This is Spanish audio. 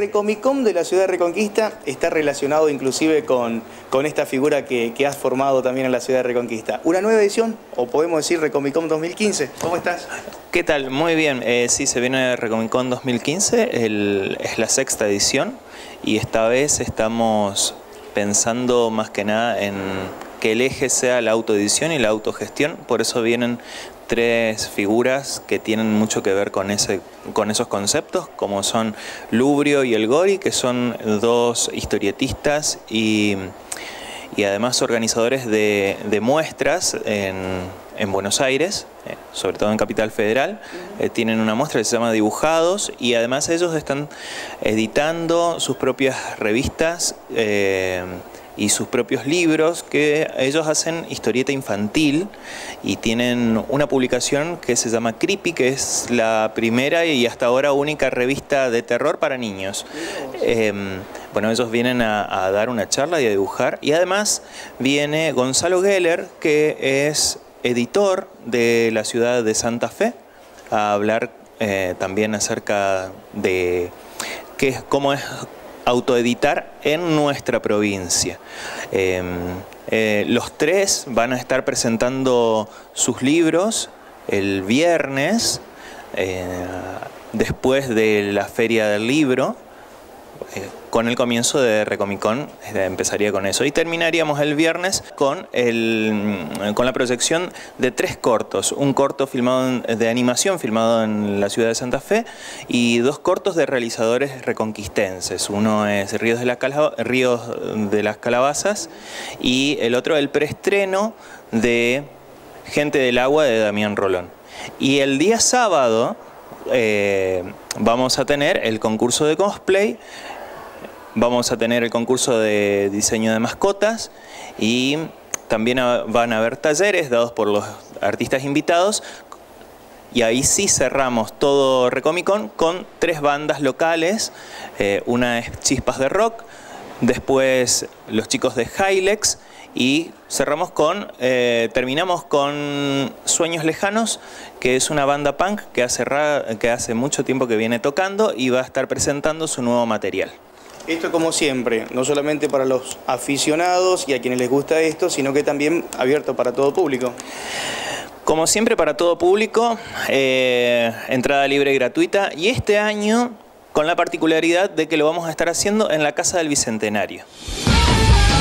Recomicón de la ciudad de Reconquista está relacionado inclusive con esta figura que has formado también en la ciudad de Reconquista. ¿Una nueva edición? O podemos decir Recomicón 2015. ¿Cómo estás? ¿Qué tal? Muy bien. Sí, se viene Recomicón 2015, es la 6ª edición y esta vez estamos pensando más que nada en que el eje sea la autoedición y la autogestión, por eso vienen 3 figuras que tienen mucho que ver con esos conceptos, como son Lubrio y El Gori, que son 2 historietistas y además organizadores de muestras en Buenos Aires, sobre todo en Capital Federal. Tienen una muestra que se llama Dibujados y además ellos están editando sus propias revistas y sus propios libros, que ellos hacen historieta infantil y tienen una publicación que se llama Creepy, que es la primera y hasta ahora única revista de terror para niños. Bueno, ellos vienen a dar una charla y a dibujar, y además viene Gonzalo Geller, que es editor de la ciudad de Santa Fe, a hablar también acerca de cómo es autoeditar en nuestra provincia. Los 3 van a estar presentando sus libros el viernes, después de la Feria del Libro. Con el comienzo de Recomicón empezaría con eso y terminaríamos el viernes con la proyección de 3 cortos, un corto filmado de animación filmado en la ciudad de Santa Fe y 2 cortos de realizadores reconquistenses. Uno es Ríos de las Calabazas y el otro el preestreno de Gente del Agua de Damián Rolón. Y el día sábado vamos a tener el concurso de cosplay. Vamos a tener el concurso de diseño de mascotas y también van a haber talleres dados por los artistas invitados. Y ahí sí cerramos todo Recomicón con 3 bandas locales. Una es Chispas de Rock, después los chicos de Hilex y terminamos con Sueños Lejanos, que es una banda punk que hace mucho tiempo que viene tocando y va a estar presentando su nuevo material. Esto, como siempre, no solamente para los aficionados y a quienes les gusta esto, sino que también abierto para todo público. Como siempre, para todo público, entrada libre y gratuita, y este año con la particularidad de que lo vamos a estar haciendo en la Casa del Bicentenario.